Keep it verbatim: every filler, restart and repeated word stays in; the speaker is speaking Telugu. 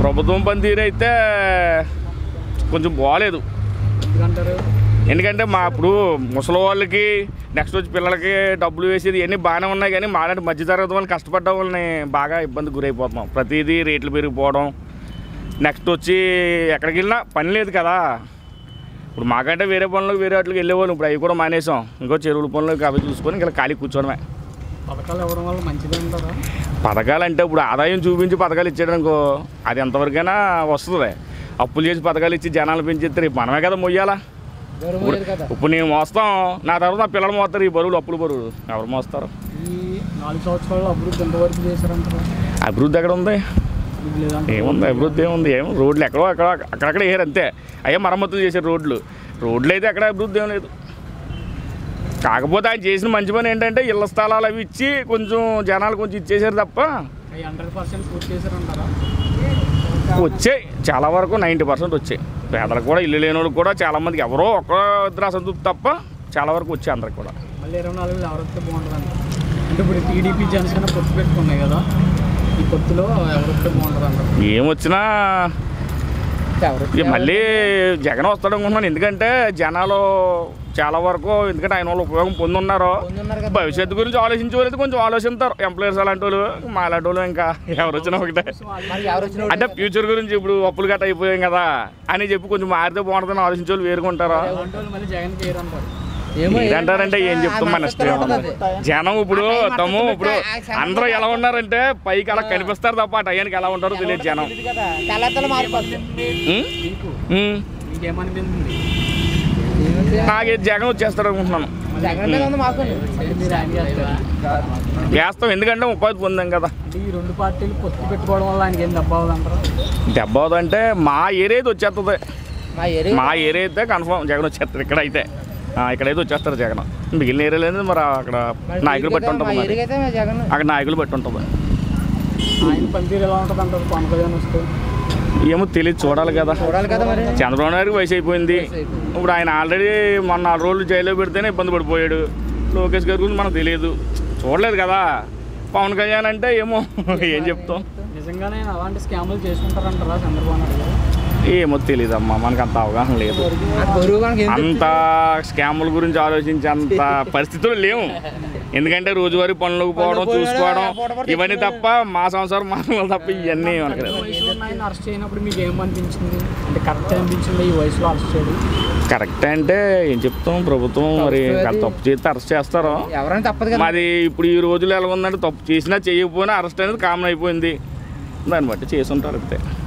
ప్రభుత్వం పనితీరు అయితే కొంచెం బాగాలేదు. ఎందుకంటే మా ఇప్పుడు ముసలి వాళ్ళకి నెక్స్ట్ వచ్చి పిల్లలకి డబ్బులు వేసేది ఇవన్నీ బాగానే ఉన్నాయి, కానీ మాలాంటి మధ్యతరగతి వాళ్ళని కష్టపడ్డ వాళ్ళని బాగా ఇబ్బంది గురైపోతున్నాం. ప్రతిదీ రేట్లు పెరిగిపోవడం, నెక్స్ట్ వచ్చి ఎక్కడికి వెళ్ళినా పని లేదు కదా. ఇప్పుడు మాకంటే వేరే పనులకు వేరే వాటికి వెళ్ళేవాళ్ళు, ఇప్పుడు అవి కూడా మానేసాం. ఇంకో చెరువుల పనులు అవి చూసుకొని ఇంకా ఖాళీ కూర్చోవడమే. పథకాలు ఇవ్వడం వల్ల మంచిది అంటారా? పథకాలు అంటే ఇప్పుడు ఆదాయం చూపించి పథకాలు ఇచ్చేయడానికో అది ఎంతవరకైనా వస్తుంది. అప్పులు చేసి పథకాలు ఇచ్చి జనాలు పెంచిస్తే రేపు మనమే కదా మొయ్యాలా. ఇప్పుడు నేను మోస్తాం, నా తర్వాత నా పిల్లలు మోస్తారు. ఈ బరువులు అప్పులు బరువులు ఎవరు మోస్తారు? ఈ నాలుగు సంవత్సరాలు అభివృద్ధి ఎంతవరకు చేశారంటారా? అభివృద్ధి ఎక్కడ ఉంది? ఏముంది అభివృద్ధి? ఏముంది? ఏమో రోడ్లు ఎక్కడో అక్కడ అక్కడక్కడ వేయరు అంతే. అయ్యే మరమ్మతులు చేశారు రోడ్లు. రోడ్లు అయితే ఎక్కడ అభివృద్ధి ఏం లేదు. కాకపోతే ఆయన చేసిన మంచి పని ఏంటంటే ఇళ్ల స్థలాలు అవి ఇచ్చి కొంచెం జనాలు కొంచెం ఇచ్చేసారు తప్ప హండ్రెడ్ పర్సెంట్ పూర్తి చేశారంటారా? వచ్చాయి చాలా వరకు, నైంటీ పర్సెంట్ వచ్చాయి. పేదలకు కూడా ఇల్లు లేని వాళ్ళకి కూడా చాలామందికి ఎవరో ఒక్క ఇద్దరు అసంతృప్తి తప్ప చాలా వరకు వచ్చాయి అందరికి కూడా. మళ్ళీ ఇరవై నాలుగులో ఎవరైతే బాగుంటుంది అంటే ఇప్పుడు టీడీపీ జనసేన పొత్తు పెట్టుకున్నాయి కదా, ఈ పొత్తులో ఎవరైతే బాగుంటుంది అంటారు? ఏమొచ్చినా మళ్ళీ జగన్ వస్తాడు అనుకుంటున్నాను. ఎందుకంటే జనాలు చాలా వరకు, ఎందుకంటే ఆయన వాళ్ళు ఉపయోగం పొందున్నారు. భవిష్యత్తు గురించి ఆలోచించే వాళ్ళు కొంచెం ఆలోచిస్తారు. ఎంప్లాయర్స్ అలాంటి వాళ్ళు, మా అలాంటి వాళ్ళు ఇంకా ఎవరు వచ్చినా ఒకటే. అంటే ఫ్యూచర్ గురించి ఇప్పుడు అప్పులు గట్ట అయిపోయాం కదా అని చెప్పి కొంచెం మారితే బాగుంటుందని ఆలోచించే వాళ్ళు వేరుకుంటారు. ఏంటంటారంటే ఏం చెప్తాం మన ఇష్టం. జనం ఇప్పుడు తము ఇప్పుడు అందరూ ఎలా ఉన్నారంటే పైకి అలా కనిపిస్తారు తప్ప ఆ టయానికి ఎలా ఉంటారో తెలియదు జనం. నాకే జగన్ వచ్చేస్తాడు అనుకుంటున్నాను. వేస్తాం, ఎందుకంటే ఉపాధి పొందాం కదా. ఈ రెండు పార్టీలు పొత్తు పెట్టుకోవడం వల్ల ఆయనకి ఏం దెబ్బ అవుతుందంటారు? దెబ్బ అవుతుందంటే మా ఏరియా అయితే వచ్చేస్తుంది. మా ఏరియా అయితే కన్ఫర్మ్ జగన్ వచ్చేస్తారు. ఇక్కడైతే ఇక్కడైతే వచ్చేస్తారు జగన్. మిగిలిన ఏరియాలో అనేది మరి అక్కడ నాయకులు బట్టి ఉంటుంది. అక్కడ నాయకులు బట్టి ఉంటుంది. ఆయన పనితీరు ఎలా ఉంటుంది అంటారు పవన్ కళ్యాణ్ వస్తే? ఏమో తెలియదు, చూడాలి కదా. చంద్రబాబు నాయుడుకి వయసు అయిపోయింది. ఇప్పుడు ఆయన ఆల్రెడీ మొన్న నాలుగు రోజులు జైల్లో పెడితేనే ఇబ్బంది పడిపోయాడు. లోకేష్ గారి గురించి మనకు తెలియదు, చూడలేదు కదా. పవన్ కళ్యాణ్ అంటే ఏమో ఏం చెప్తాం. నిజంగానే అలాంటి స్కాములు చేసుకుంటారంటారా చంద్రబాబు నాయుడు? ఏమో తెలియదమ్మా, మనకు అంత అవగాహన లేదు. అంత స్కాముల గురించి ఆలోచించే అంత పరిస్థితులు లేవు. ఎందుకంటే రోజువారీ పనులకు పోవడం, చూసుకోవడం ఇవన్నీ తప్ప మా సంవత్సరం మాత్రం తప్ప ఇవన్నీ మనకు అరెస్ట్ చేయనప్పుడు మీకు ఏమనిపించింది? అంటే కరెక్ట్ అనిపించింది ఈ వయసులో అరెస్ట్ చేయడం? కరెక్ట్ అంటే ఏం చెప్తాం, ప్రభుత్వం మరి తప్పు చేస్తే అరెస్ట్ చేస్తారు. మాది ఇప్పుడు ఈ రోజులు ఎలా ఉందంటే తప్పు చేసినా చేయకపోయినా అరెస్ట్ అనేది కామన్ అయిపోయింది. దాన్ని బట్టి చేసి ఉంటారు అంతే.